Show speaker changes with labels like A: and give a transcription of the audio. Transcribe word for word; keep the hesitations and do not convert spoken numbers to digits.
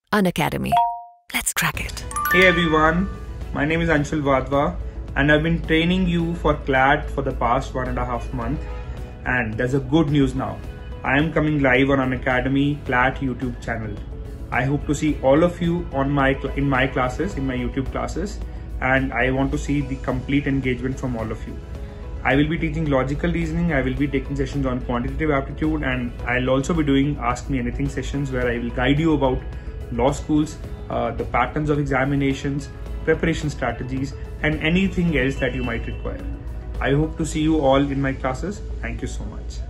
A: Unacademy. Let's crack it.
B: Hey everyone, my name is Anshul Vadva and I've been training you for C L A T for the past one and a half month, and there's a good news now. I am coming live on Unacademy C L A T YouTube channel. I hope to see all of you on my in my classes, in my YouTube classes, and I want to see the complete engagement from all of you. I will be teaching logical reasoning, I will be taking sessions on quantitative aptitude, and I'll also be doing Ask Me Anything sessions where I will guide you about law schools, uh, the patterns of examinations, preparation strategies, and anything else that you might require. I hope to see you all in my classes. Thank you so much.